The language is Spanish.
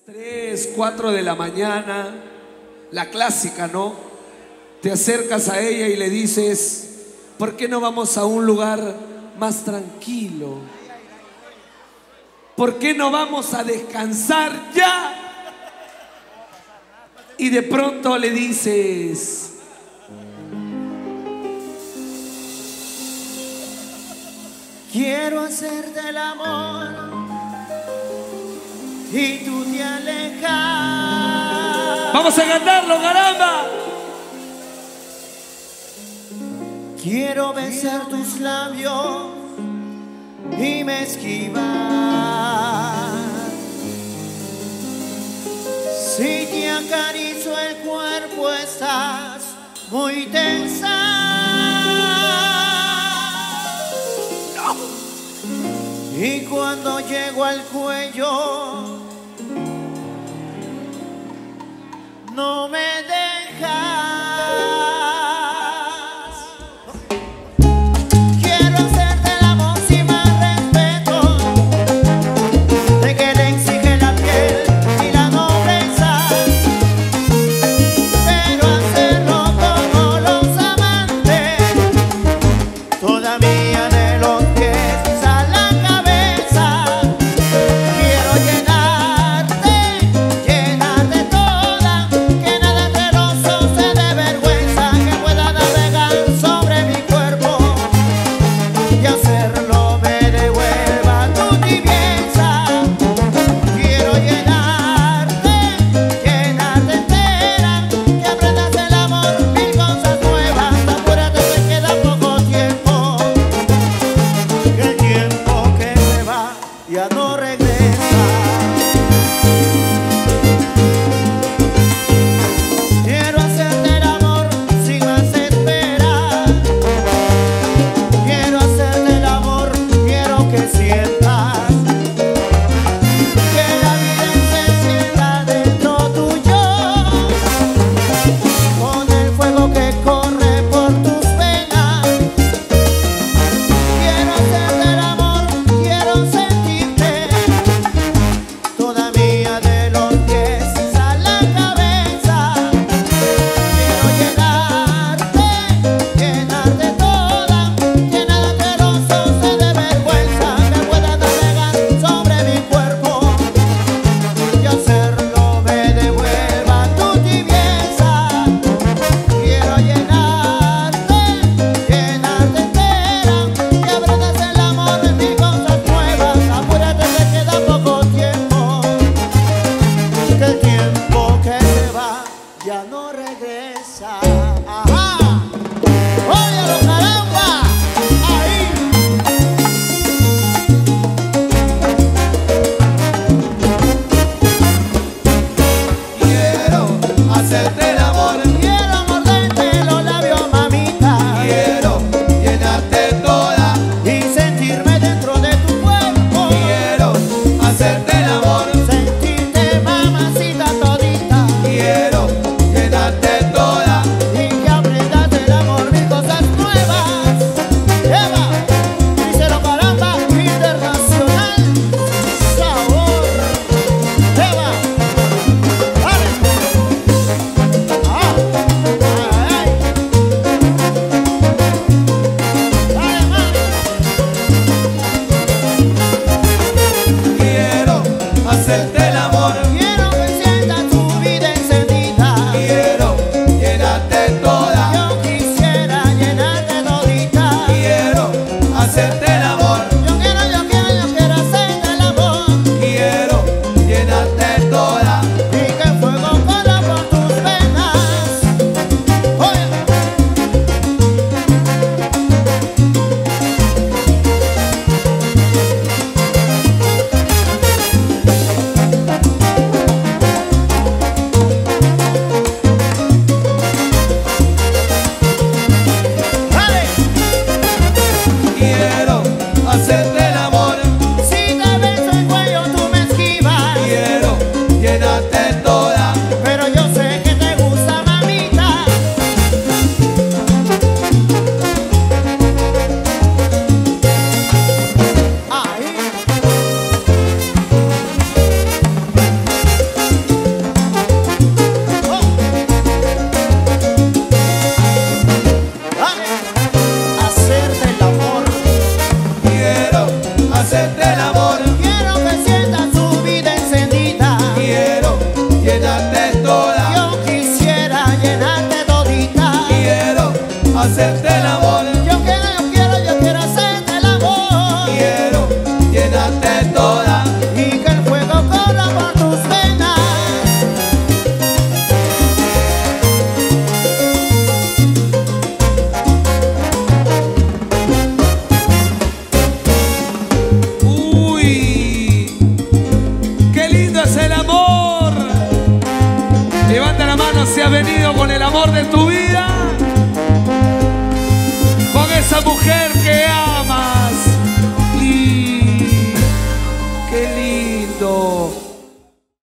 3, 4 de la mañana, la clásica, ¿no? Te acercas a ella y le dices, ¿por qué no vamos a un lugar más tranquilo? ¿Por qué no vamos a descansar ya? Y de pronto le dices, quiero hacerte el amor y tú te alejas. vamos a cantarlo, caramba. Quiero besar tus labios y me esquivas. Si te acaricio el cuerpo estás muy tensa. Y cuando llego al cuello no me dejas. Quiero hacerte el amor sin más respeto de que le exige la piel y la nobleza, pero hacerlo como los amantes, todavía de los pies a la cabeza. Quiero llenarte, llenarte toda, que nada entre los ojos se dé vergüenza, que pueda navegar sobre mi cuerpo y hacerlo me devuelva tu tibieza. Quiero llenarte, llenarte entera, que aprendas el amor, mil cosas nuevas. Apúrate, te queda poco tiempo, que el tiempo que se va ya no regresa. Quiero hacerte el amor sin más espera. Quiero hacerte el amor, quiero que sientas que la vida se encienda dentro tuyo, con el fuego que corre por tus venas. Quiero hacerte el amor, quiero sentirte todavía de los pies a la cabeza. Quiero llenarte, llenarte toda, que nada entre los ojos se dé vergüenza, que pueda navegar sobre mi cuerpo y hacerlo me devuelva tu tibieza. Quiero llenarte, llenarte entera, que aprendas el amor de mil cosas nuevas. Apúrate, te queda poco tiempo, que el tiempo que se va ya no regresa. Ajá, óyalo, caramba, ahí. Quiero hacerte el amor, Quiero morderte los labios, mamita, quiero llenarte toda, y sentirme dentro de tu cuerpo. quiero hacerte el amor, Sentirte, mamacita todita, quiero llenarte toda, y que aprendas el amor, mil cosas nuevas. Eva, díselo, caramba, internacional, sabor. Eva, dale. Ay, dale, mami. quiero hacerte el amor, Quiero que sientas tu vida encendida. quiero llenarte toda, Yo quisiera llenarte todita. quiero hacerte el amor, Yo quiero hacerte el amor, quiero llenarte toda, y que el fuego corra por tus venas. Oye, dale. quiero hacerte el amor, Si te beso el cuello tú me esquivas, quiero llenarte toda, pero yo sé que te gusta, mamita. Ahí. el amor. Levanta la mano si has venido con el amor de tu vida, con esa mujer que ama.